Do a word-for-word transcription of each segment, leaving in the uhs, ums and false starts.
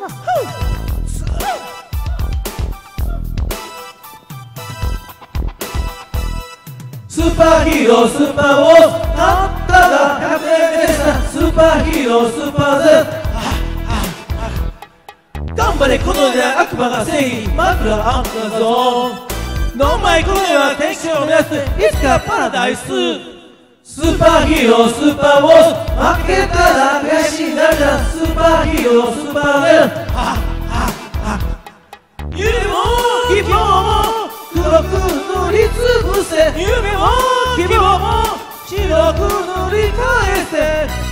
スーパーヒーロースーパーウォーズあんたがひゃくねんめでしたスーパーヒーロースーパーズ頑張れこの世で悪魔が正義枕アンプラゾーンノンマイこの世は天使を目指すいつかパラダイススーパーヒーロースーパーウォーズ負けたら悔しい涙スーパーヒーロースーパーレン夢も希望も黒く塗りつぶせ夢も希望も白く塗り返せ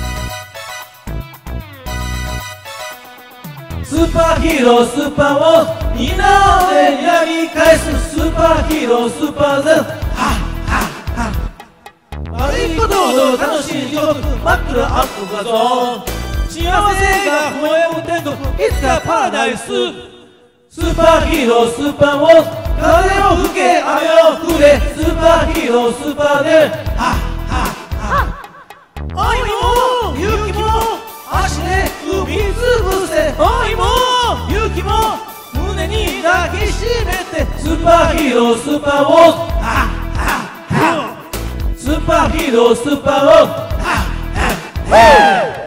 スーパーヒーロースーパーウォーズみんなで睨み返すスーパーヒーロースーパーゼロ悪いことほど楽しい地獄真っ暗アップ画像幸せが微笑む天国いつかパラダイススーパーヒーロースーパーウォーズ風を吹け雨を降れスーパーヒーロースーパーで愛も勇気も足で踏みつぶせ愛も勇気も胸に抱きしめてスーパーヒーロースーパーウォーズスーパーヒーロースーパーウォーズ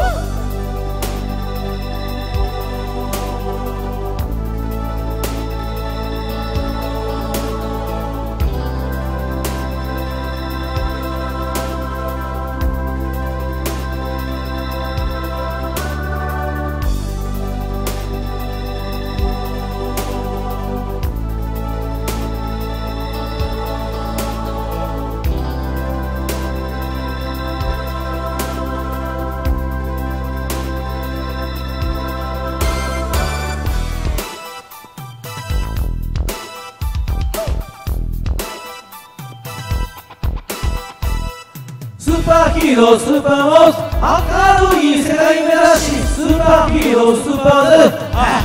スーパーヒーロースーパーウォーズ明るい世界目指しスーパーヒーロースーパーゼロ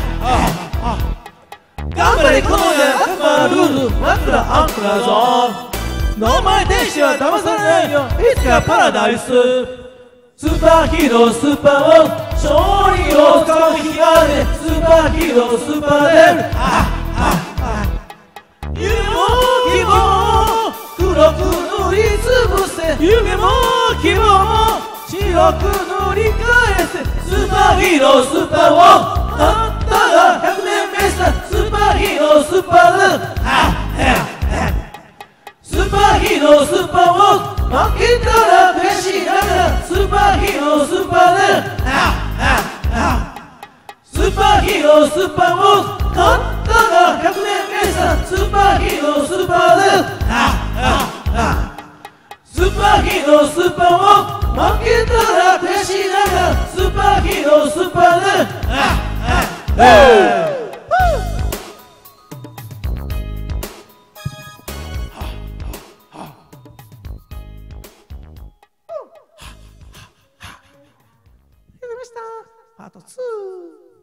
頑張れこの世悪魔ルール枕アンプラゾーンノーマイ天使は騙されないよいつかパラダイススーパーヒーロースーパーウォーズ勝利をつかむ日があるねスーパーヒーロースーパーゼロ夢も希望も黒く塗りつぶせ夢も希望も白く塗り返せスーパーヒーロースーパーウォーズあんたがひゃくねんめしたスーパーヒーロースーパーゼロスーパーヒーロースーパーウォーズ負けたら悔しいながらスーパーヒーロースーパーゼロスーパーヒーロースーパーウォーズあんたがひゃくねんめしたスーパーヒーロースーパーゼロスーパーヒーロースーパーウォーズ負けたら悔しいながらスーパーヒーロースーパーゼロパートツー